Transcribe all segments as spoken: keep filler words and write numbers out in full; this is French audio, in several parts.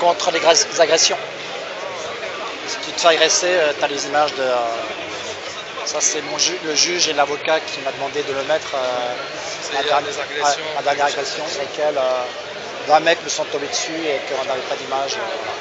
contre les, les agressions. Si tu te fais agresser, euh, tu as les images de... Euh, ça c'est mon ju le juge et l'avocat qui m'a demandé de le mettre. Euh, la, dernière, ouais, la dernière agression sur laquelle euh, vingt mecs me sont tombés dessus et qu'on n'avait pas d'image. Euh, voilà.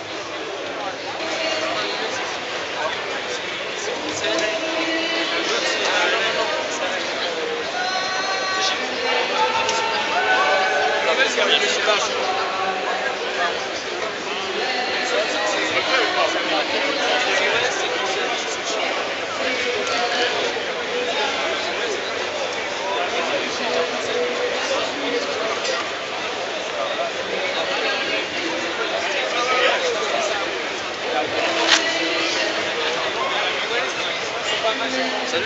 Salut.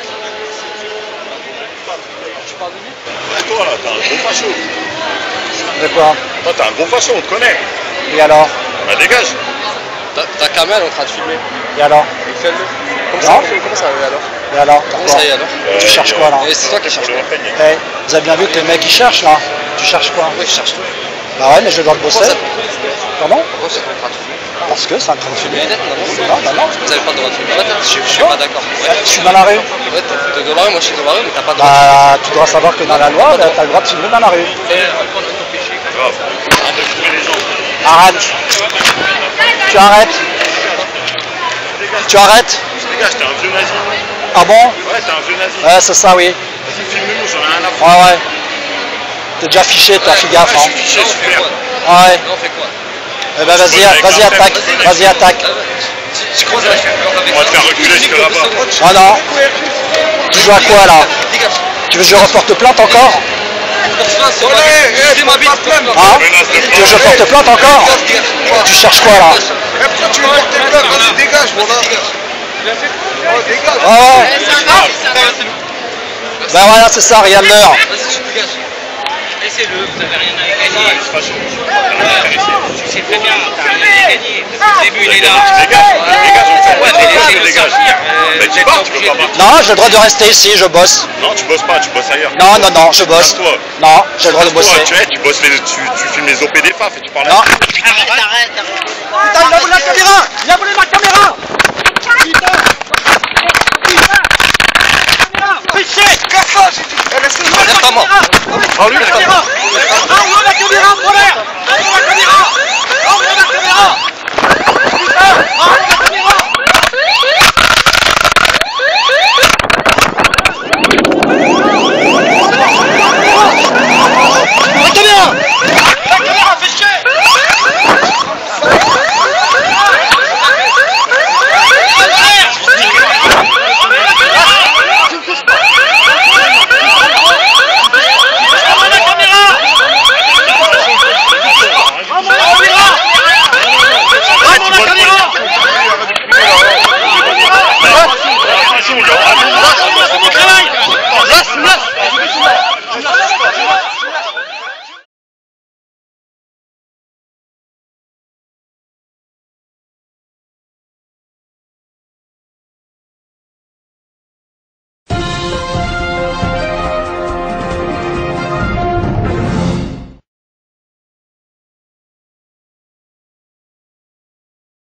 Tu parles de lui? Toi là, t'es un gros facho. De quoi? Toi t'es un gros facho, on te connaît. Et alors? Bah dégage. Ta caméra est en train de filmer. Et alors? Fais-le. Comment ça, comment ça va alors? Et alors? Comment ça y est alors? euh, Tu cherches quoi là? C'est toi qui cherches quoi? Hey, vous avez bien vu que les mecs ils cherchent là? Tu cherches quoi? Oui, je cherche tout. Bah ouais, mais je dois le bosser. Pardon? Pourquoi c'est en train de filmer? Parce que c'est en train de filmer. Non, non, non. Vous avez pas le droit de filmer. Je, je suis pas d'accord. Ouais. Je suis dans la rue. Ouais, t'es dans la rue, moi je suis dans la rue, mais t'as pas le droit. Bah, tu dois savoir que dans la loi, t'as le droit de filmer dans la rue. Arrête. Tu arrêtes. Tu arrêtes. Dégage, t'es un vieux nazi. Ah bon? Ouais, t'es un vieux nazi. Ouais, c'est ça, oui. Vas-y, filme-nous, j'en ai rien à foutre. Ouais, ouais. T'es déjà fiché, toi, fais gaffe. Ouais, je suis fiché, super. Ouais. Non, on fait quoi? Eh ben vas-y, vas-y attaque, vas-y attaque. Tu crois que on va te faire reculer, je te la bats. Ah non. Tu joues à quoi là? Tu veux que je reporte plainte encore? Ah? Tu veux que je porte plainte encore? Tu cherches quoi là? Pourquoi tu veux porter plainte? Vas-y, dégage, mon là. Oh, dégage. Ah ouais. Ben voilà, c'est ça, rien ne meurt. Vas-y, tu dégages. Laissez-le, vous n'avez rien à gagner. C'est facho. Tu sais très bien, t'as rien à gagner. Au début, il est là. Dégage, dégage, on fait. Ouais, mais les gens, ils dégage. Mais tu pars, tu peux pas partir. Non, j'ai le droit de rester ici, je bosse. Non, tu bosses pas, tu bosses ailleurs. Non, non, non, je bosse. Casse-toi. Non, j'ai le droit de Casse-toi, bosser. Tu, es, tu bosses les, tu, tu filmes les O P des F A F et tu parles. Non. Arrête, arrête, arrête. Putain, il a volé la caméra! Il a volé ma caméra! Putain! Fiché! Casse-toi, j'ai dit. Eh, laisse-le. Lève ta main. Oh, lui, la caméra! Envoie la caméra, frère! Envoie la caméra! Envoie la caméra! Putain! Envoie la caméra! La caméra! La caméra, fais chier! Laisse, laisse.